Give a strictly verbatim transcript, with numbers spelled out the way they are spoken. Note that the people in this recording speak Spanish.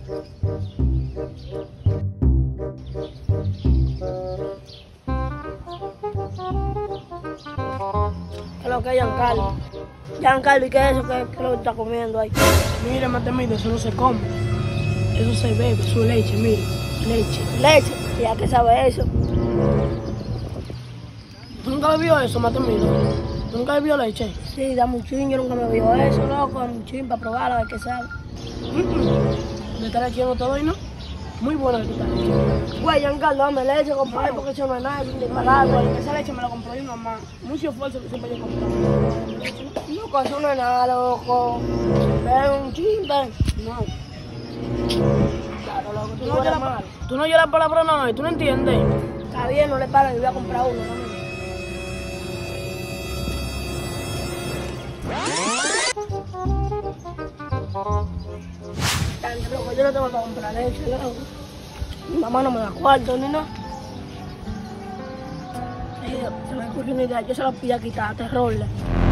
¿Qué es lo que es, Giancarlo? Giancarlo, ¿y qué es eso? ¿Qué, qué es lo que está comiendo ahí? Mira, Matemido, eso no se come. Eso se bebe, su leche, mire. Leche. Leche. ¿Ya que sabe eso? ¿Tú nunca bebió eso, Matemido? ¿Tú nunca bebió leche? Sí, dame un chin, yo nunca me vio eso, loco. Dame un chin para probarlo, a ver qué sabe. Mm-mm. ¿Le está echando todo y no? Muy buena que está leche. Güey, Giancarlo, dame leche, compadre, porque eso no es nada, es un disparate. Esa leche me la compró mi mamá. Mucho esfuerzo que siempre yo compraba. Loco, eso no es nada, loco. Ven un chin, ven. No. Claro, loco, tú Tú no no eres lloras malo. pa- tú no lloras por la broma, ¿tú no entiendes? Está bien, no le pagan, yo voy a comprar uno, ¿no? Tanto, loco, yo no tengo para comprar leche, loco. Mi mamá no me da cuarto ni nada. Sí, se me ocurrió una idea, yo se lo pillé a quitar, a terrorle.